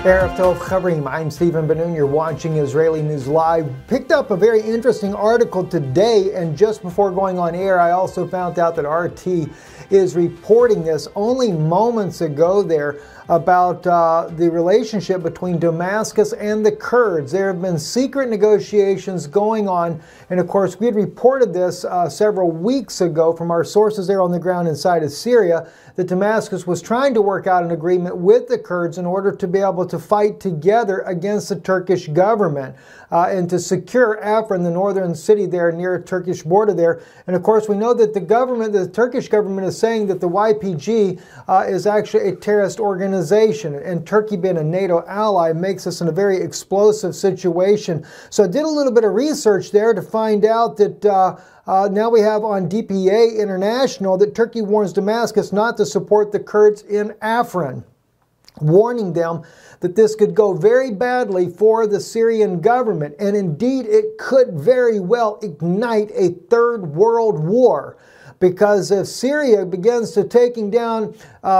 Erev Tov Chavrim, I'm Stephen Ben-Nun. You're watching Israeli News Live. Picked up a very interesting article today, and just before going on air, I also found out that RT is reporting this only moments ago there about the relationship between Damascus and the Kurds. There have been secret negotiations going on, and of course we had reported this several weeks ago from our sources there on the ground inside of Syria, that Damascus was trying to work out an agreement with the Kurds in order to be able to fight together against the Turkish government and to secure Afrin, the northern city there near the Turkish border there. And of course we know that the Turkish government is saying that the YPG is actually a terrorist organization, and Turkey being a NATO ally makes us in a very explosive situation. So I did a little bit of research there to find out that now we have on DPA International that Turkey warns Damascus not to support the Kurds in Afrin, warning them that this could go very badly for the Syrian government, and indeed it could very well ignite a third world war. Because if Syria begins to taking down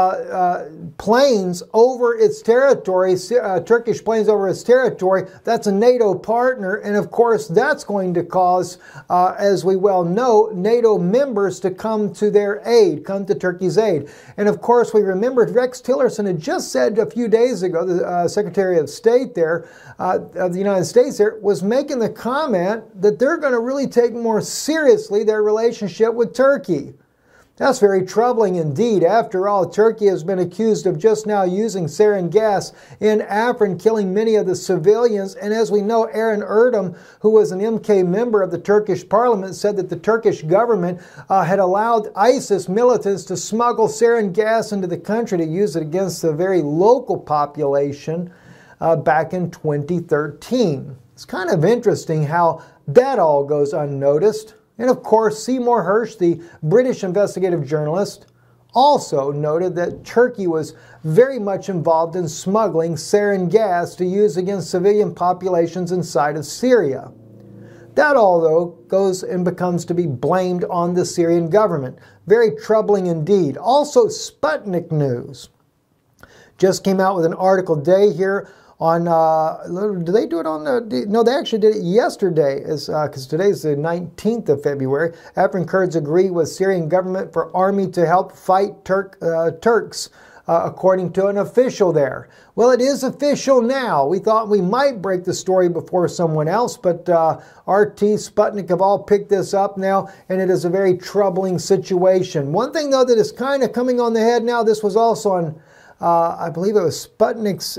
planes over its territory, Turkish planes over its territory, that's a NATO partner, and of course that's going to cause, as we well know, NATO members to come to their aid, come to Turkey's aid. And of course we remembered Rex Tillerson had just said a few days ago, the Secretary of State there, of the United States there, was making the comment that they're going to really take more seriously their relationship with Turkey. That's very troubling indeed. After all, Turkey has been accused of just now using sarin gas in Afrin, killing many of the civilians. And as we know, Aaron Erdem, who was an MK member of the Turkish parliament, said that the Turkish government had allowed ISIS militants to smuggle sarin gas into the country to use it against the very local population back in 2013. It's kind of interesting how that all goes unnoticed. And of course, Seymour Hersh, the British investigative journalist, also noted that Turkey was very much involved in smuggling sarin gas to use against civilian populations inside of Syria. That all, though, goes and becomes to be blamed on the Syrian government. Very troubling indeed. Also, Sputnik News just came out with an article today here on, do they do it on the, no, they actually did it yesterday, because today's the 19th of February. Afrin Kurds agree with Syrian government for army to help fight Turks, according to an official there. Well, it is official now. We thought we might break the story before someone else, but RT, Sputnik have all picked this up now, and it is a very troubling situation. One thing, though, that is kind of coming on the head now, this was also on, I believe it was Sputnik's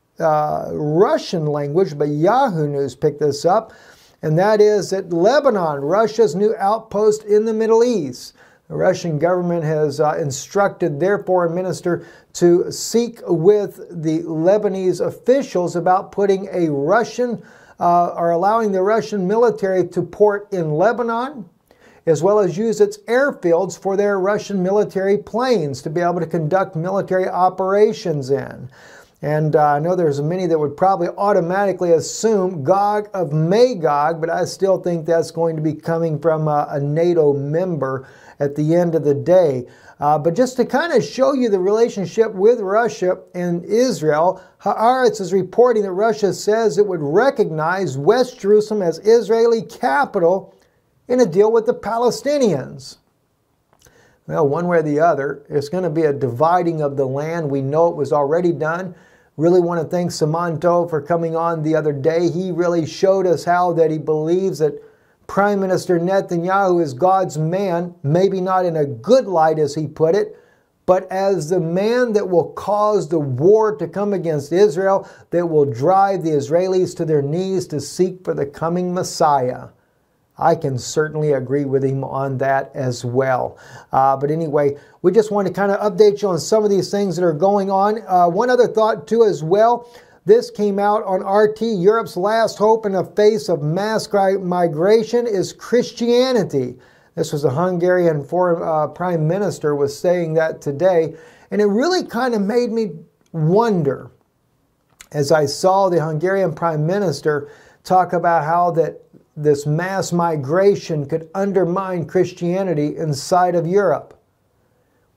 Russian language, but Yahoo News picked this up, and that is that Lebanon, Russia's new outpost in the Middle East. The Russian government has instructed their foreign minister to seek with the Lebanese officials about putting a Russian, or allowing the Russian military to port in Lebanon, as well as use its airfields for their Russian military planes to be able to conduct military operations in. And I know there's many that would probably automatically assume Gog of Magog, but I still think that's going to be coming from a NATO member at the end of the day. But just to kind of show you the relationship with Russia and Israel, Haaretz is reporting that Russia says it would recognize West Jerusalem as Israeli capital in a deal with the Palestinians. Well, one way or the other, it's going to be a dividing of the land. We know it was already done. Really want to thank Samanto for coming on the other day. He really showed us how that he believes that Prime Minister Netanyahu is God's man, maybe not in a good light as he put it, but as the man that will cause the war to come against Israel, that will drive the Israelis to their knees to seek for the coming Messiah. I can certainly agree with him on that as well. But anyway, we just want to kind of update you on some of these things that are going on. One other thought too as well. This came out on RT. Europe's last hope in the face of mass migration is Christianity. This was the Hungarian foreign prime minister was saying that today. And it really kind of made me wonder as I saw the Hungarian prime minister talk about how that this mass migration could undermine Christianity inside of Europe.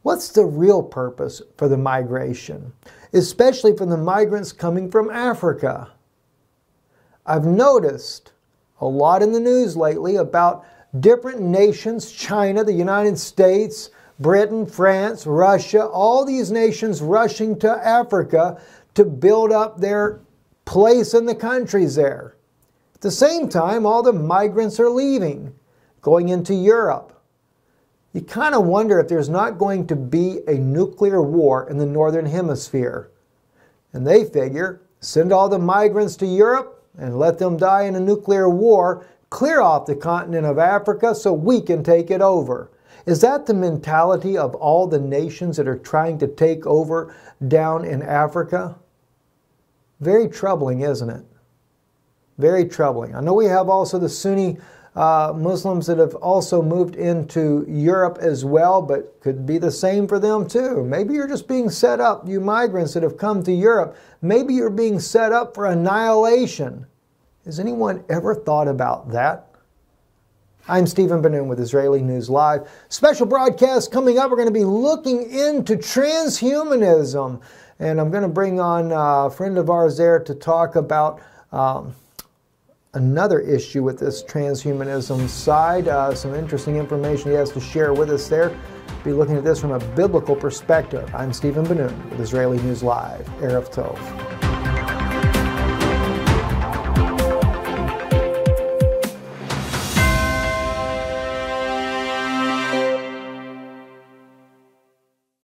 What's the real purpose for the migration, especially for the migrants coming from Africa? I've noticed a lot in the news lately about different nations, China, the United States, Britain, France, Russia, all these nations rushing to Africa to build up their place in the countries there. At the same time, all the migrants are leaving, going into Europe. You kind of wonder if there's not going to be a nuclear war in the Northern Hemisphere. And they figure, send all the migrants to Europe and let them die in a nuclear war, clear off the continent of Africa so we can take it over. Is that the mentality of all the nations that are trying to take over down in Africa? Very troubling, isn't it? Very troubling. I know we have also the Sunni Muslims that have also moved into Europe as well, but could be the same for them too. Maybe you're just being set up, you migrants that have come to Europe, maybe you're being set up for annihilation. Has anyone ever thought about that? I'm Stephen Ben-Nun with Israeli News Live. Special broadcast coming up. We're going to be looking into transhumanism. And I'm going to bring on a friend of ours there to talk about another issue with this transhumanism side. Some interesting information he has to share with us there. Be looking at this from a biblical perspective. I'm Stephen Ben-Nun with Israeli News Live. Erev Tov.